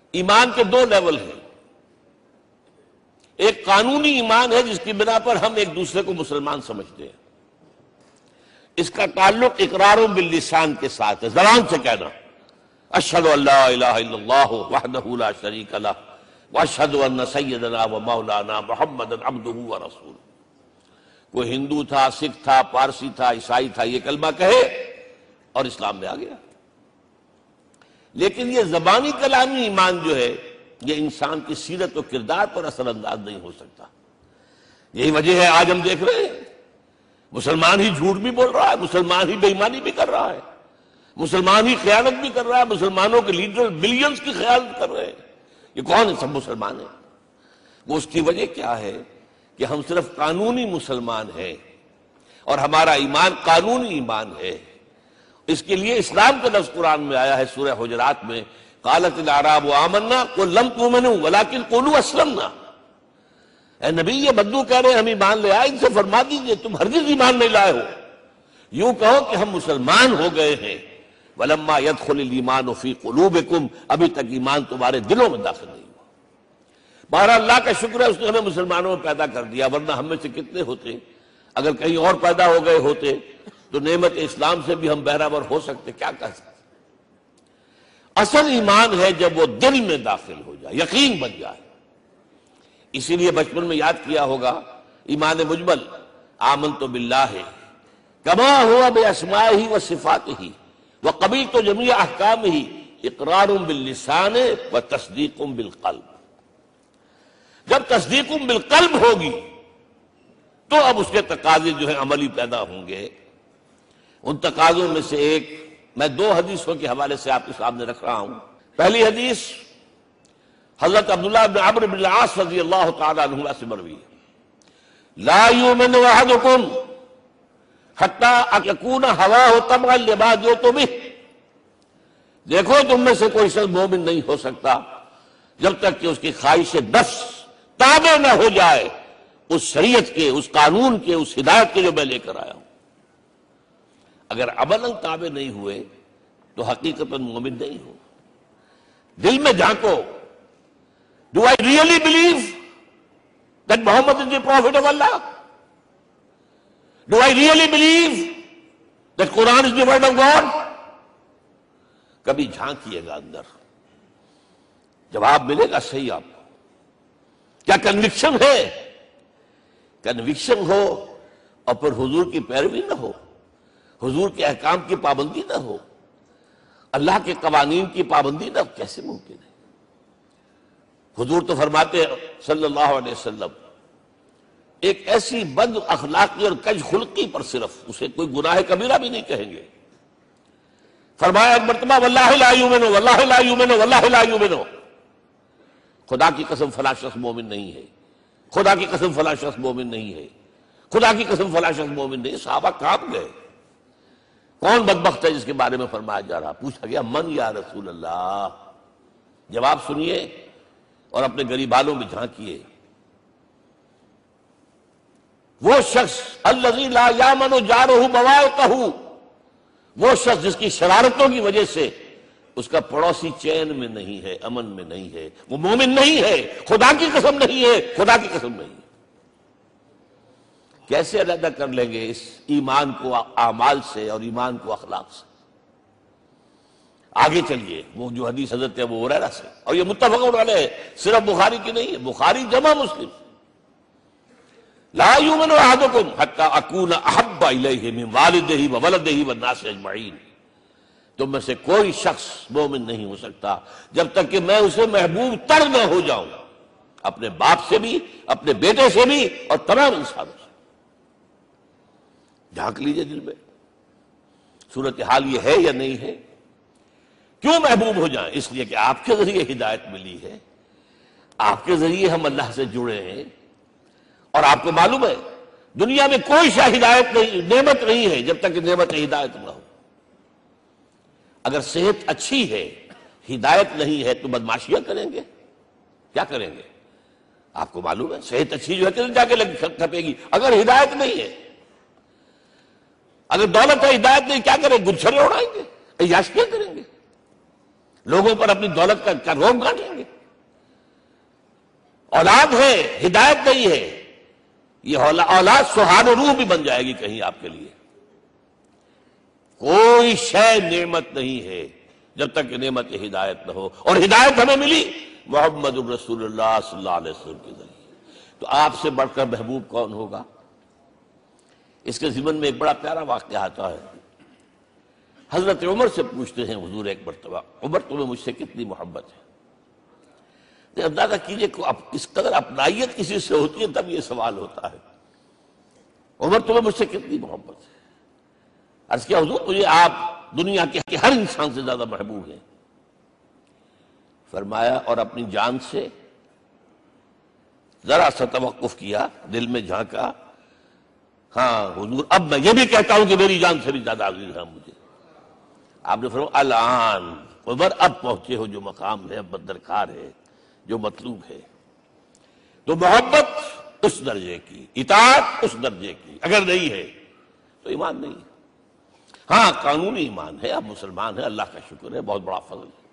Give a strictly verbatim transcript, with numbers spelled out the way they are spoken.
ایمان کے دو لیول ہیں. ایک قانونی ایمان ہے جس کی بنا پر ہم ایک دوسرے کو مسلمان سمجھتے ہیں. اس کا تعلق اقرار باللسان کے ساتھ ہے، زبان سے کہنا اشہد ان لا الہ الا اللہ وحدہ لا شریک لہ واشہد ان سیدنا و مولانا محمد عبدہ ورسولہ. کوئی ہندو تھا، سکھ تھا، پارسی تھا، عیسائی تھا، یہ کلمہ کہے اور اسلام میں آ گیا. لیکن یہ زبانی کلامی ایمان جو ہے یہ انسان کی سیرت و کردار پر اثر انداز نہیں ہو سکتا. یہی وجہ ہے آج ہم دیکھ رہے ہیں مسلمان ہی جھوٹ بھی بول رہا ہے، مسلمان ہی بے ایمانی بھی کر رہا ہے، مسلمان ہی خیانت بھی کر رہا ہے، مسلمانوں کے لیڈر بلینز کی خیانت کر رہے ہیں. یہ کون ہے؟ سب مسلمان ہیں. وہ اس کی وجہ کیا ہے کہ ہم صرف قانونی مسلمان ہیں اور ہمارا ایمان قانونی ایمان ہے. اس کے لیے اسلام کا لفظ قرآن میں آیا ہے سورہ حجرات میں، قالت الاعراب آمنا قل لم تؤمنوا ولکن قولوا اسلمنا. اے نبی یہ بدو کہہ رہے ہیں ہم ایمان لے آئے، ان سے فرما دیجئے تم ہرگز ایمان نہیں لائے ہو، یوں کہو کہ ہم مسلمان ہو گئے ہیں. ولما يدخل الايمان في قلوبكم، ابھی تک ایمان تمہارے دلوں میں داخل نہیں ہوا. بہرحال اللہ کا شکر ہے اس نے ہمیں مسلمانوں میں پیدا کر دیا، ورنہ ہم میں سے کتنے ہوتے اگر کہیں اور پیدا ہو گئے ہوتے تو نعمت اسلام سے بھی ہم بہرہور ہو سکتے، کیا کہہ سکتے. اصل ایمان ہے جب وہ دل میں داخل ہو جائے، یقین بن جائے. اسی لیے بچپن میں یاد کیا ہوگا ایمان مجمل، آمنت باللہ کما ہوا باسمائہ و صفاتہ وقبلت جمیع احکامہ اقرار باللسان و تصدیق بالقلب. جب تصدیق بالقلب ہوگی تو اب اس کے تقاضے جو ہیں عملی پیدا ہوں گے. ان تقاضوں میں سے ایک میں دو حدیثوں کے حوالے سے آپ کے سامنے رکھ رہا ہوں. پہلی حدیث حضرت عبداللہ بن عمرو بن العاص رضی اللہ تعالی عنہما سے مروی ہے، لا یؤمن احدکم حتی یکون ہواہ طبعا لما جئت بہ. دیکھو تم میں سے کوئی شخص مومن نہیں ہو سکتا جب تک کہ اس کی خواہش نفس تابع نہ ہو جائے اس شریعت کے، اس قانون کے، اس ہدایت کے جو میں لے کر آیا ہوں. اگر عملاً تابع نہیں ہوئے تو حقیقتاً مومن نہیں ہو. دل میں جھانکو، Do I really believe that Muhammad is the prophet of Allah? Do I really believe that Quran is the word of God? کبھی جھانکیے گا اندر، جواب ملے گا صحیح آپ کو. کیا کنوکشن ہے؟ کنوکشن ہو اور پھر حضور کی پیروی نہ ہو، حضور کے احکام کی پابندی نہ ہو، اللہ کے قوانین کی پابندی نہ ہو، کیسے ممکن ہے؟ حضور تو فرماتے ہیں صلی اللہ علیہ وسلم ایک ایسی بد اخلاقی اور کج خلقی پر صرف اسے کوئی گناہ کبیرہ بھی نہیں کہیں گے. فرمایا ایک مرتبہ واللہ لا یؤمن واللہ لا یؤمن واللہ لا یؤمن، خدا کی قسم فلاں شخص مومن نہیں ہے، خدا کی قسم فلاں شخص مومن نہیں ہے، خدا کی قسم فلاں شخص مومن نہیں. صحابہ کانپ گئے، کون بدبخت ہے جس کے بارے میں فرمایا جا رہا؟ پوچھا گیا من یا رسول اللہ. جواب سنیے اور اپنے غریب حالوں میں جھانکیے. وہ شخص الذی لا یامن جارہ بوائقہ، وہ شخص جس کی شرارتوں کی وجہ سے اس کا پڑوسی چین میں نہیں ہے، امن میں نہیں ہے، وہ مومن نہیں ہے، خدا کی قسم نہیں ہے، خدا کی قسم نہیں ہے. کیسے علیحدہ کر لیں گے اس ایمان کو اعمال سے اور ایمان کو اخلاق سے؟ آگے چلیے، وہ جو حدیث حضرت ابو ہریرہ سے، اور یہ متفق علیہ صرف بخاری کی نہیں ہے، بخاری جمع مسلم. لا یؤمن احدکم حتی اکون احب الیہ من والدہ وولدہ والناس اجمعین. تم میں سے کوئی شخص مومن نہیں ہو سکتا جب تک کہ میں اسے محبوب تر نہ ہو جاؤں، اپنے باپ سے بھی، اپنے بیٹے سے بھی، اور تمام انسانوں سے. جھانک لیجئے دل میں صورتحال یہ ہے یا نہیں ہے. کیوں محبوب ہو جائیں؟ اس لیے کہ آپ کے ذریعے ہدایت ملی ہے، آپ کے ذریعے ہم اللہ سے جڑے ہیں. اور آپ کو معلوم ہے دنیا میں کوئی شاہ ہدایت نہیں، نعمت نہیں ہے جب تک کہ نعمت ہدایت نہ ہو. اگر صحت اچھی ہے ہدایت نہیں ہے تو بدماشیاں کریں گے، کیا کریں گے؟ آپ کو معلوم ہے صحت اچھی جو ہے کہ جا کے کھپے گی اگر ہدایت نہیں ہے. اگر دولت ہے ہدایت نہیں، کیا کریں؟ گلچھرے اڑائیں گے، عیاشیاں کریں گے، لوگوں پر اپنی دولت کا روب گانٹیں گے. اولاد ہے، ہدایت نہیں ہے، یہ اولاد سہان و روح بھی بن جائے گی کہیں آپ کے لیے۔ کوئی شے نعمت نہیں ہے جب تک کہ نعمت ہدایت نہ ہو، اور ہدایت ہمیں ملی محمد الرسول اللہ صلی اللہ علیہ وسلم کے ذریعے۔ تو آپ سے بڑھ کر محبوب کون ہوگا؟ اس کے ضمن میں ایک بڑا پیارا واقعہ آتا ہے۔ حضرت عمر سے پوچھتے ہیں حضور ایک مرتبہ، عمر تمہیں مجھ سے کتنی محبت ہے؟ اندازہ کیجئے کہ کس قدر اپنائیت کسی سے ہوتی ہے تب یہ سوال ہوتا ہے، عمر تمہیں مجھ سے کتنی محبت ہے؟ عرض کیا حضور مجھے آپ دنیا کے ہر انسان سے زیادہ محبوب ہیں۔ فرمایا اور اپنی جان سے؟ ذرا سا توقف کیا، دل میں جھانکا، ہاں حضور اب میں یہ بھی کہتا ہوں کہ میری جان سے بھی زیادہ عزیز ہے مجھے۔ آپ نے فرمایا الان عمر اب پہنچے ہو جو مقام ہے، اب درکار ہے، جو مطلوب ہے۔ تو محبت اس درجے کی، اطاعت اس درجے کی اگر نہیں ہے تو ایمان نہیں ہے۔ ہاں قانونی ایمان ہے، اب مسلمان ہے، اللہ کا شکر ہے، بہت بڑا فضل ہے۔